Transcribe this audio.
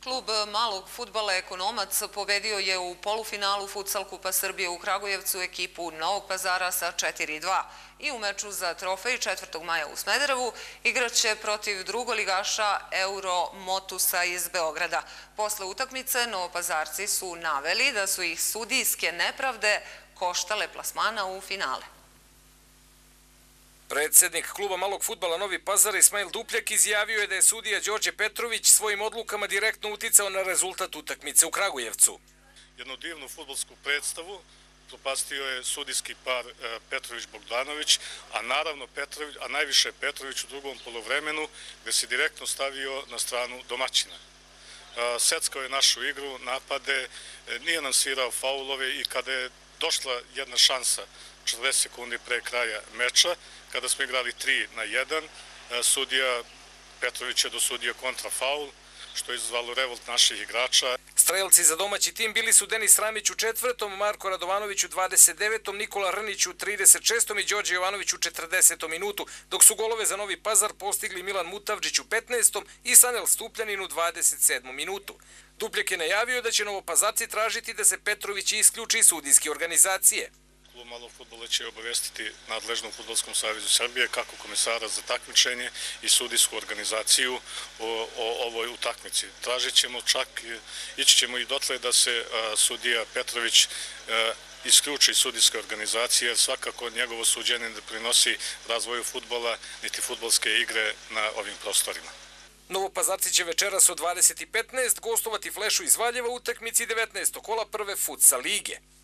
Klub malog fudbala Ekonomac pobedio je u polufinalu Futsal Kupa Srbije u Kragujevcu ekipu Novog Pazara sa 4:2 i u meču za trofej 4. maja u Smederevu igraće protiv drugoligaša Euro Motusa iz Beograda. Posle utakmice Novopazarci su naveli da su ih sudijske nepravde koštale plasmana u finale. Predsednik kluba malog fudbala Novi Pazar Ismail Dupljak izjavio je da je sudija Đorđe Petrović svojim odlukama direktno uticao na rezultat utakmice u Kragujevcu. Jednu divnu fudbalsku predstavu propastio je sudijski par Petrović-Bogdanović, a naravno a najviše Petrović u drugom poluvremenu, gde se direktno stavio na stranu domaćina. Seckao je našu igru, napade, nije nam svirao faulove i kada je došla jedna šansa 40 sekundi pre kraja meča, kada smo igrali 3:1, sudija Petrović je dosudio kontrafaul, što je izazvalo revolt naših igrača. Strelci za domaći tim bili su Denis Ramić u 4., Marko Radovanović u 29., Nikola Rnić u 36. i Đorđe Jovanović u 40. minutu, dok su golove za Novi Pazar postigli Milan Mutavđić u 15. i Sanel Stupljanin u 27. minutu. Dupljak je najavio da će Novopazarci tražiti da se Petrović isključi iz sudijske organizacije. Klub malog fudbala će obavestiti nadležnom Fudbalskom savezu Srbije kako komesara za takmičenje i sudijsku organizaciju o ovoj utakmici. Tražit ćemo čak, ići ćemo i dotle da se sudija Petrović isključi iz sudijske organizacije, jer svakako njegovo suđenje ne prinosi razvoju fudbala niti fudbalske igre na ovim prostorima. Novopazarci će večeras od 20:15 gostovati Flešu iz Valjeva u utakmici 19. kola prve futsal lige.